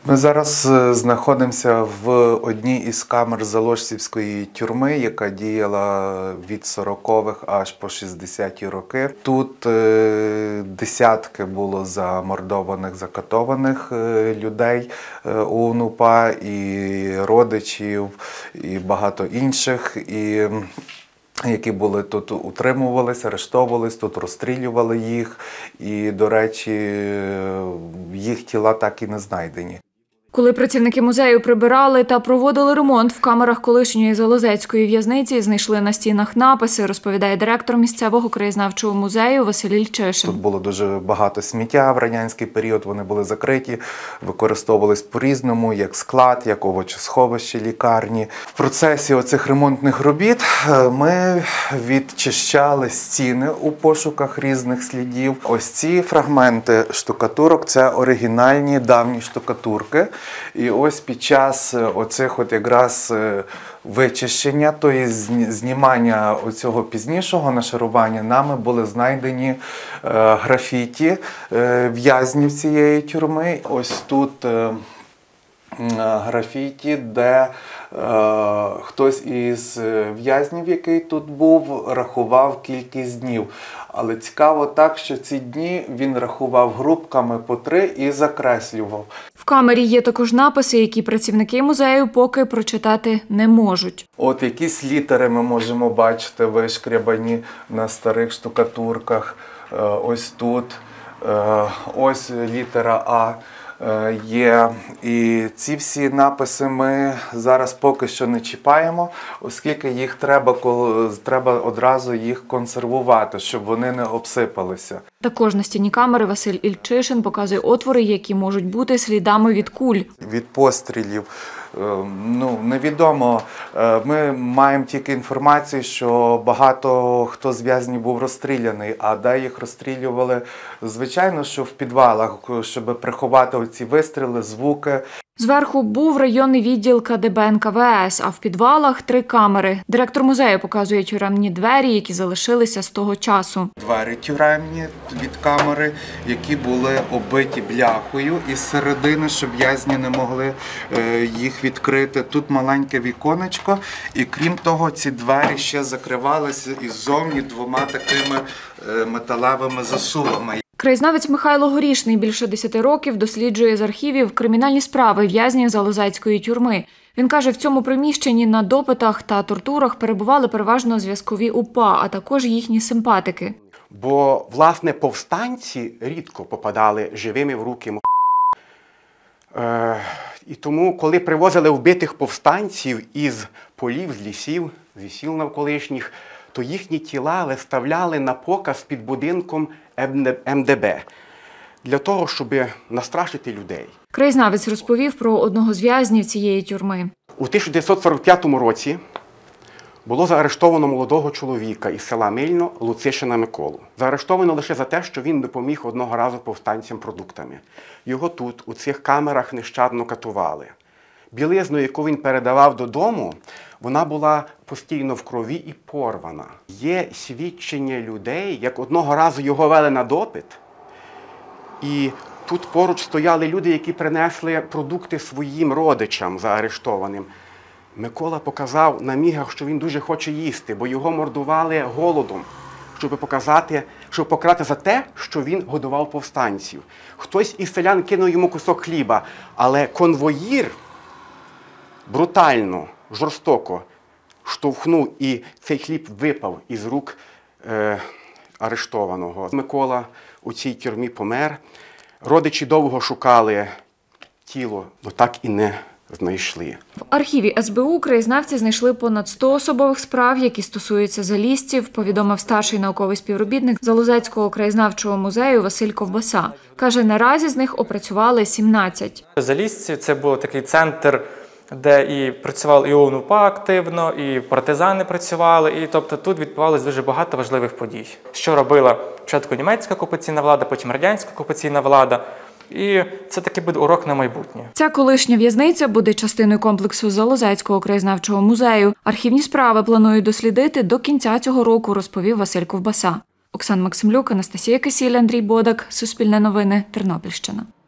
Ми зараз знаходимося в одній із камер Заложцівської тюрми, яка діяла від 40-х аж по 60-ті роки. Тут десятки було замордованих, закатованих людей ОУН-УПА, і родичів, і багато інших. Які були тут, утримувалися, арештовувалися, тут розстрілювали їх. І, до речі, їх тіла так і не знайдені. Коли працівники музею прибирали та проводили ремонт, в камерах колишньої Залозецької в'язниці знайшли на стінах написи, розповідає директор місцевого краєзнавчого музею Василь Ільчишин. Тут було дуже багато сміття в радянський період, вони були закриті, використовувались по-різному, як склад, як овочесховище лікарні. В процесі оцих ремонтних робіт ми відчищали стіни у пошуках різних слідів. Ось ці фрагменти штукатурок – це оригінальні давні штукатурки. І ось під час оцих якраз вичищення, тобто знімання оцього пізнішого нашарування, нами були знайдені графіті в'язнів цієї тюрми. Ось тут графіті, де хтось із в'язнів, який тут був, рахував кількість днів. Але цікаво так, що ці дні він рахував групками по 3 і закреслював. В камері є також написи, які працівники музею поки прочитати не можуть. От якісь літери ми можемо бачити вишкрябані на старих штукатурках. Ось тут, ось літера А є. І ці всі написи ми зараз поки що не чіпаємо, оскільки їх треба одразу їх консервувати, щоб вони не обсипалися. Також на стіні камери Василь Ільчишин показує отвори, які можуть бути слідами від куль. Від пострілів. Невідомо. Ми маємо тільки інформацію, що багато хто з в'язнів був розстріляний, а де їх розстрілювали, звичайно, що в підвалах, щоб приховати оці вистріли, звуки. Зверху був районний відділ КДБ НКВС, а в підвалах 3 камери. Директор музею показує тюремні двері, які залишилися з того часу. Двері тюремні від камери, які були оббиті бляхою із середини, щоб в'язні не могли їх відкрити. Тут маленьке віконечко, і крім того, ці двері ще закривалися іззовні 2 такими металевими засувами. Краєзнавець Михайло Горішний більше 10 років досліджує з архівів кримінальні справи в'язнів Залозецької тюрми. Він каже, в цьому приміщенні на допитах та тортурах перебували переважно зв'язкові УПА, а також їхні симпатики. Бо, власне, повстанці рідко попадали живими в руки. І тому, коли привозили вбитих повстанців із полів, з лісів, зі сіл навколишніх, то їхні тіла виставляли на показ під будинком МДБ для того, щоб настрашити людей. Краєзнавець розповів про одного з в'язнів цієї тюрми. У 1945 році було заарештовано молодого чоловіка із села Мильно Луцишина Миколу. Заарештовано лише за те, що він допоміг одного разу повстанцям продуктами. Його тут, у цих камерах, нещадно катували. Білизну, яку він передавав додому, вона була постійно в крові і порвана. Є свідчення людей, як одного разу його вели на допит, і тут поруч стояли люди, які принесли продукти своїм родичам заарештованим. Микола показав на мігах, що він дуже хоче їсти, бо його мордували голодом, щоб покарати за те, що він годував повстанців. Хтось із селян кинув йому кусок хліба, але конвоїр брутально, жорстоко штовхнув, і цей хліб випав із рук арештованого. Микола у цій тюрмі помер. Родичі довго шукали тіло, але так і не знайшли. В архіві СБУ краєзнавці знайшли понад 100 особових справ, які стосуються залізців, повідомив старший науковий співробітник Залозецького краєзнавчого музею Василь Ковбаса. Каже, наразі з них опрацювали 17. Залізці – це був такий центр, де і працював і ОУН-УПА активно, і партизани працювали, і тобто тут відбувалося дуже багато важливих подій. Що робила спочатку німецька окупаційна влада, потім радянська окупаційна влада. І це таки буде урок на майбутнє. Ця колишня в'язниця буде частиною комплексу Залозецького краєзнавчого музею. Архівні справи планують дослідити до кінця цього року, розповів Василь Ковбаса. Оксана Максимлюк, Анастасія Кисіль, Андрій Бодак. Суспільне новини. Тернопільщина.